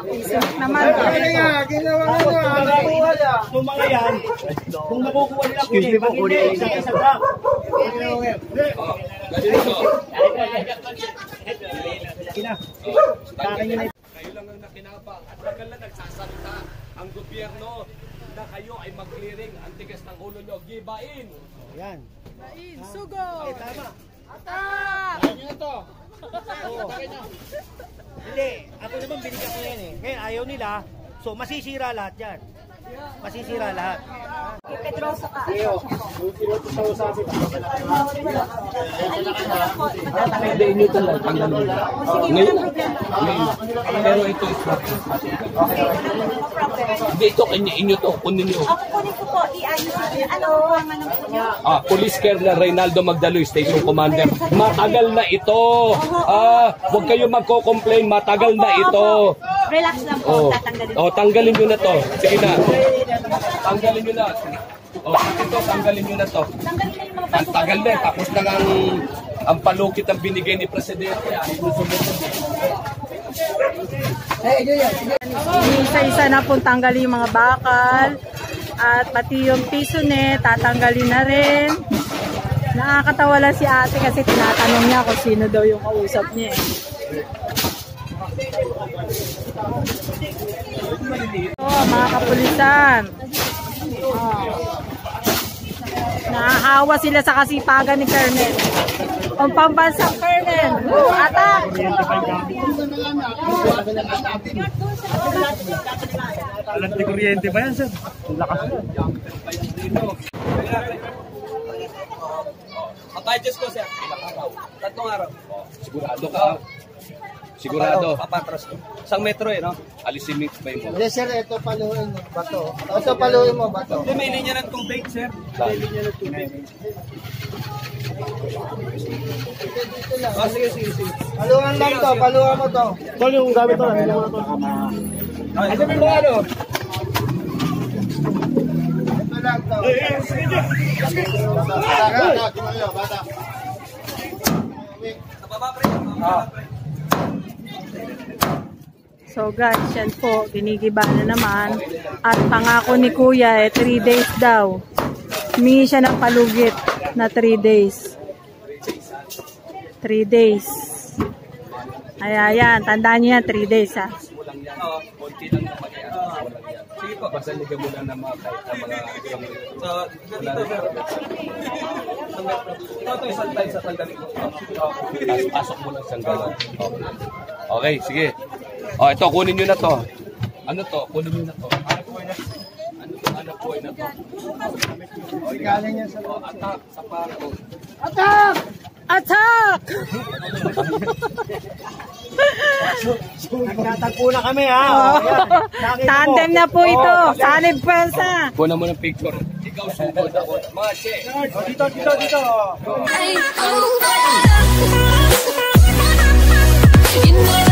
naman. Kung mga yan, kung makukuha nila kunin, pag hindi, isa-isa lang. Kayo lang ang nakinabang at tagal na nagsasalita ang gobyerno na kayo ay mag-clearing ang tigas ng ulo nyo. Gibain! Yan. Gibain, sugod! Okay, tama. Atak! Ayaw nyo na to. Hindi, ako naman binigyan ko yan eh. Ngayon ayaw nila, so masisira lahat yan. Masisira lahat. Pedrosa ka. Hindi, inyo talaga. Pero ito is hindi, ito inyo to. Kunin nyo. Ako kunin ko po. Ano ang ano po niyo? Police Colonel Reynaldo Magdaloy, Station Commander. Matagal na ito. Huwag kayo magko-complain. Matagal na ito. Relax lang po. Tatanggalin. Tanggalin nyo na to. Sige na. Tanggalin nyo na. Ito, tanggalin nyo na to. Tanggalin na yung mga Ang tagal na. Tapos na ang palukit ang binigay ni Presidente. Isa-isa na pong tanggalin yung mga bakal. At pati yung pisone, tatanggalin na rin. Nakakatawa lang si ate kasi tinatanong niya kung sino daw yung kausap niya. Mga kapulisan. Nahahawa sila sa kasipagan ni Colonel. Ang pambansang Colonel. Atak! Alam di kuryente ba yan, sir? Lakas na. Papadjust ko, sir. 3 araw. Sigurado ka. Sigurado. Papatras ko. Isang metro no? Alisin mix pa mo. Hindi sir, ito paluin mo, bato. Ito paluin mo, bato. Hindi, may linya ng tubig, sir. May linya ng tubig. Dito lang. Sige. Paluan lang to, paluan mo to. Tol, yung gamit to. Hindi mo to. Ano mo ano? Ito lang to. Bata. So guys, yan po, ginigiba na naman. At pangako ni Kuya, 3 days daw. Humingi siya ng palugit na 3 days. 3 days. Ayan, tandaan niyo yan, 3 days ha. Konti lang na sige po. Basaligan mo lang na mga kahit na mga ito isang time sa tanggalin ko. Pasok mo lang isang galon. Okay, sige. Ito, kunin nyo na to. Ano to? Kunin nyo na to. Anak buhay na to. Galing yan sa Atak sa pako. Attack! Attack! Nagtatagpo na kami, ha? Tandem na po ito. Sanib pensa. Kunin mo ng picture. Ikaw sugod ako. Mga che. Dito. You know